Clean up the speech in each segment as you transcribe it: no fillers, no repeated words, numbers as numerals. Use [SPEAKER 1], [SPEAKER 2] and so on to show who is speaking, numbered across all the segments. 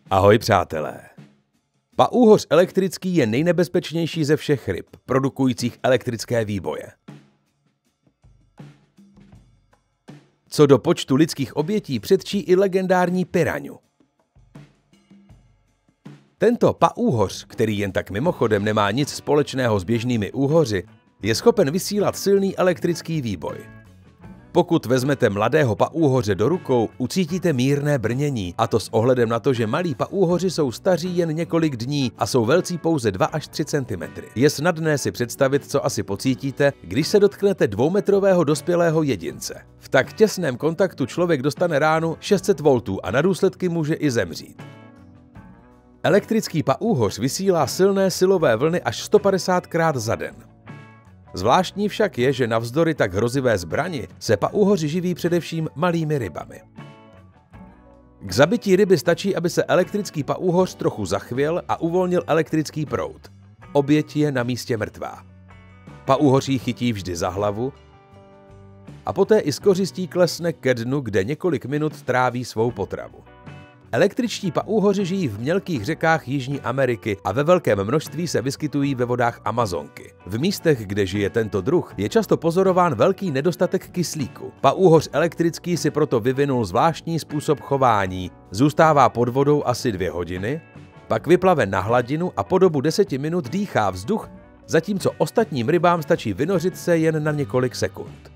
[SPEAKER 1] Ahoj přátelé. Paúhoř elektrický je nejnebezpečnější ze všech ryb, produkujících elektrické výboje. Co do počtu lidských obětí předčí i legendární piraňu. Tento paúhoř, který jen tak mimochodem nemá nic společného s běžnými úhoři, je schopen vysílat silný elektrický výboj. Pokud vezmete mladého paúhoře do rukou, ucítíte mírné brnění, a to s ohledem na to, že malí paúhoři jsou staří jen několik dní a jsou velcí pouze 2 až 3 cm. Je snadné si představit, co asi pocítíte, když se dotknete 2metrového dospělého jedince. V tak těsném kontaktu člověk dostane ránu 600 V a na důsledky může i zemřít. Elektrický paúhoř vysílá silné silové vlny až 150krát za den. Zvláštní však je, že navzdory tak hrozivé zbrani se paúhoři živí především malými rybami. K zabití ryby stačí, aby se elektrický paúhoř trochu zachvěl a uvolnil elektrický proud. Oběť je na místě mrtvá. Paúhoř ji chytí vždy za hlavu a poté i s kořistí klesne ke dnu, kde několik minut tráví svou potravu. Električtí paúhoři žijí v mělkých řekách Jižní Ameriky a ve velkém množství se vyskytují ve vodách Amazonky. V místech, kde žije tento druh, je často pozorován velký nedostatek kyslíku. Paúhoř elektrický si proto vyvinul zvláštní způsob chování. Zůstává pod vodou asi 2 hodiny, pak vyplave na hladinu a po dobu 10 minut dýchá vzduch, zatímco ostatním rybám stačí vynořit se jen na několik sekund.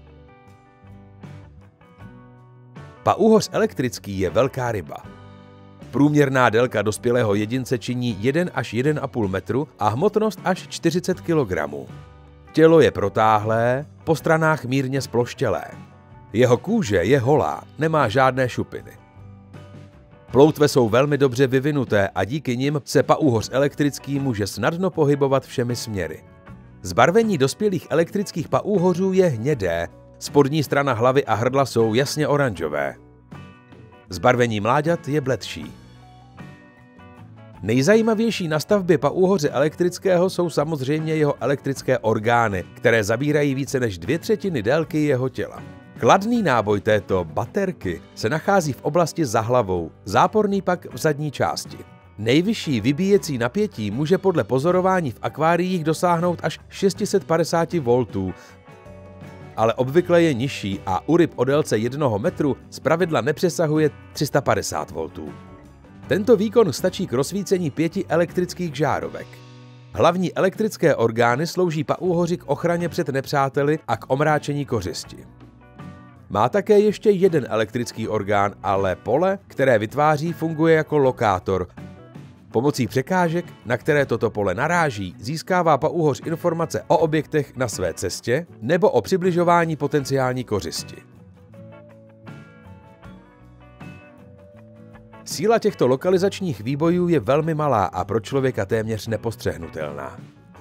[SPEAKER 1] Paúhoř elektrický je velká ryba. Průměrná délka dospělého jedince činí 1 až 1,5 metru a hmotnost až 40 kg. Tělo je protáhlé, po stranách mírně sploštělé. Jeho kůže je holá, nemá žádné šupiny. Ploutve jsou velmi dobře vyvinuté a díky nim se paúhoř elektrický může snadno pohybovat všemi směry. Zbarvení dospělých elektrických paúhořů je hnědé, spodní strana hlavy a hrdla jsou jasně oranžové. Zbarvení mláďat je bledší. Nejzajímavější na stavbě paúhoře elektrického jsou samozřejmě jeho elektrické orgány, které zabírají více než 2/3 délky jeho těla. Kladný náboj této baterky se nachází v oblasti za hlavou, záporný pak v zadní části. Nejvyšší vybíjecí napětí může podle pozorování v akváriích dosáhnout až 650 V, ale obvykle je nižší a u ryb o délce 1 metru zpravidla nepřesahuje 350 V. Tento výkon stačí k rozsvícení 5 elektrických žárovek. Hlavní elektrické orgány slouží paúhoři k ochraně před nepřáteli a k omráčení kořisti. Má také ještě jeden elektrický orgán, ale pole, které vytváří, funguje jako lokátor. Pomocí překážek, na které toto pole naráží, získává paúhoř informace o objektech na své cestě nebo o přibližování potenciální kořisti. Síla těchto lokalizačních výbojů je velmi malá a pro člověka téměř nepostřehnutelná.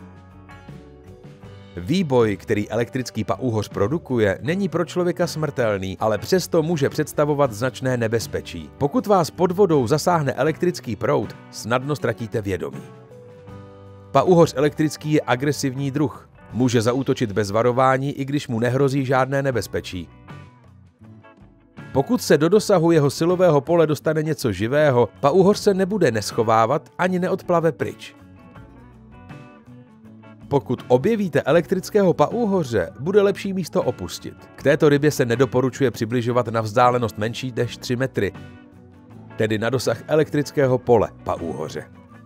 [SPEAKER 1] Výboj, který elektrický paúhoř produkuje, není pro člověka smrtelný, ale přesto může představovat značné nebezpečí. Pokud vás pod vodou zasáhne elektrický proud, snadno ztratíte vědomí. Paúhoř elektrický je agresivní druh. Může zaútočit bez varování, i když mu nehrozí žádné nebezpečí. Pokud se do dosahu jeho silového pole dostane něco živého, paúhoř se nebude neschovávat ani neodplave pryč. Pokud objevíte elektrického paúhoře, bude lepší místo opustit. K této rybě se nedoporučuje přibližovat na vzdálenost menší než 3 metry, tedy na dosah elektrického pole paúhoře.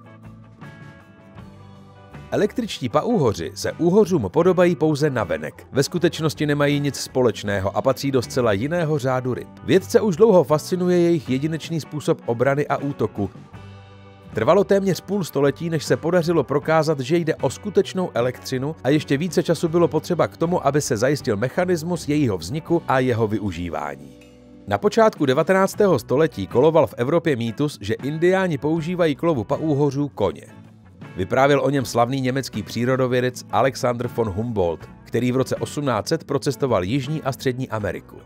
[SPEAKER 1] Električtí paúhoři se úhořům podobají pouze navenek. Ve skutečnosti nemají nic společného a patří do zcela jiného řádu ryb. Vědce už dlouho fascinuje jejich jedinečný způsob obrany a útoku. Trvalo téměř půl století, než se podařilo prokázat, že jde o skutečnou elektřinu a ještě více času bylo potřeba k tomu, aby se zajistil mechanismus jejího vzniku a jeho využívání. Na počátku 19. století koloval v Evropě mýtus, že Indiáni používají k lovu paúhořů koně. Vyprávěl o něm slavný německý přírodovědec Alexander von Humboldt, který v roce 1800 procestoval Jižní a Střední Ameriku.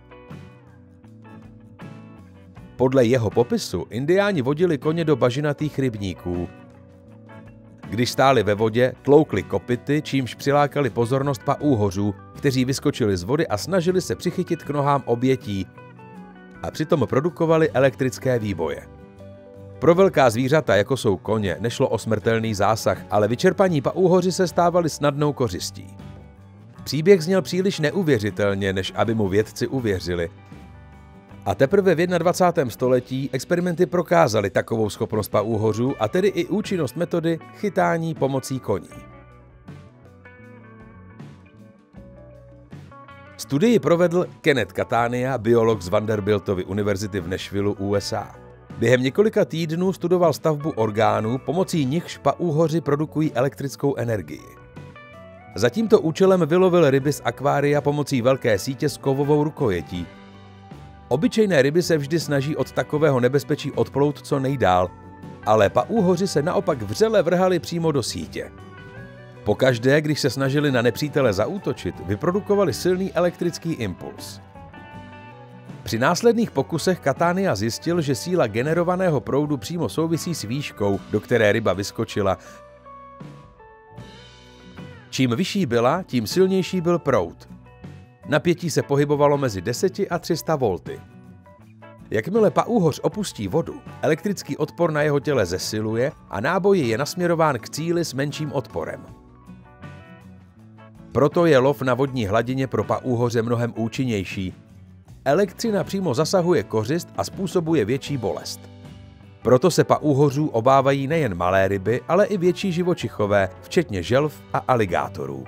[SPEAKER 1] Podle jeho popisu Indiáni vodili koně do bažinatých rybníků. Když stáli ve vodě, tloukli kopyty, čímž přilákali pozornost paúhořů, kteří vyskočili z vody a snažili se přichytit k nohám obětí a přitom produkovali elektrické výboje. Pro velká zvířata, jako jsou koně, nešlo o smrtelný zásah, ale vyčerpaní paúhoři se stávali snadnou kořistí. Příběh zněl příliš neuvěřitelně, než aby mu vědci uvěřili. A teprve v 21. století experimenty prokázaly takovou schopnost paúhořů, a tedy i účinnost metody chytání pomocí koní. Studii provedl Kenneth Catania, biolog z Vanderbiltovy univerzity v Nashvilleu, USA. Během několika týdnů studoval stavbu orgánů, pomocí nichž paúhoři produkují elektrickou energii. Za tímto účelem vylovil ryby z akvária pomocí velké sítě s kovovou rukojetí. Obyčejné ryby se vždy snaží od takového nebezpečí odplout co nejdál, ale paúhoři se naopak vřele vrhali přímo do sítě. Pokaždé, když se snažili na nepřítele zaútočit, vyprodukovali silný elektrický impuls. Při následných pokusech Catania zjistil, že síla generovaného proudu přímo souvisí s výškou, do které ryba vyskočila. Čím vyšší byla, tím silnější byl proud. Napětí se pohybovalo mezi 10 a 300 volty. Jakmile paúhoř opustí vodu, elektrický odpor na jeho těle zesiluje a náboj je nasměrován k cíli s menším odporem. Proto je lov na vodní hladině pro paúhoře mnohem účinnější. Elektřina přímo zasahuje kořist a způsobuje větší bolest. Proto se paúhořů obávají nejen malé ryby, ale i větší živočichové, včetně želv a aligátorů.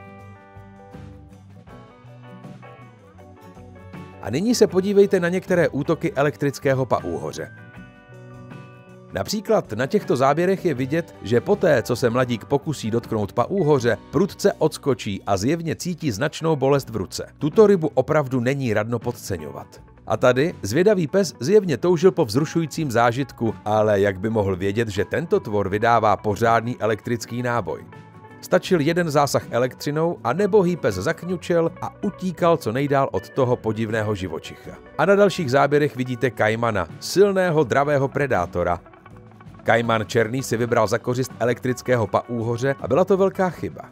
[SPEAKER 1] A nyní se podívejte na některé útoky elektrického paúhoře. Například na těchto záběrech je vidět, že poté, co se mladík pokusí dotknout paúhoře, prudce odskočí a zjevně cítí značnou bolest v ruce. Tuto rybu opravdu není radno podceňovat. A tady zvědavý pes zjevně toužil po vzrušujícím zážitku, ale jak by mohl vědět, že tento tvor vydává pořádný elektrický náboj? Stačil jeden zásah elektřinou a nebohý pes zakňučel a utíkal co nejdál od toho podivného živočicha. A na dalších záběrech vidíte kajmana, silného dravého predátora. Kajman černý si vybral za kořist elektrického paúhoře a byla to velká chyba.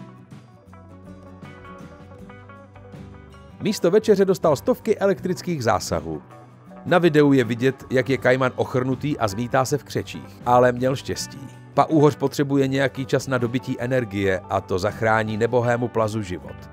[SPEAKER 1] Místo večeře dostal stovky elektrických zásahů. Na videu je vidět, jak je kajman ochrnutý a zmítá se v křečích, ale měl štěstí. Paúhoř potřebuje nějaký čas na dobytí energie a to zachrání nebohému plazu život.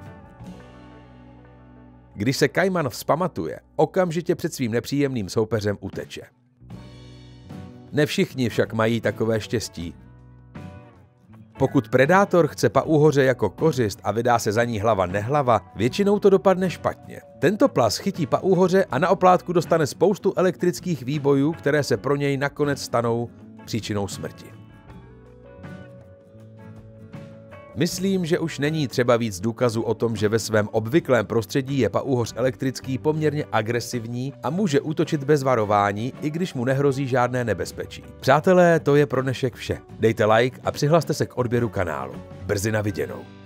[SPEAKER 1] Když se kajman vzpamatuje, okamžitě před svým nepříjemným soupeřem uteče. Ne všichni však mají takové štěstí. Pokud predátor chce paúhoře jako kořist a vydá se za ní hlava nehlava, většinou to dopadne špatně. Tento plaz chytí paúhoře a na oplátku dostane spoustu elektrických výbojů, které se pro něj nakonec stanou příčinou smrti. Myslím, že už není třeba víc důkazů o tom, že ve svém obvyklém prostředí je paúhoř elektrický poměrně agresivní a může útočit bez varování, i když mu nehrozí žádné nebezpečí. Přátelé, to je pro dnešek vše. Dejte like a přihlaste se k odběru kanálu. Brzy na viděnou.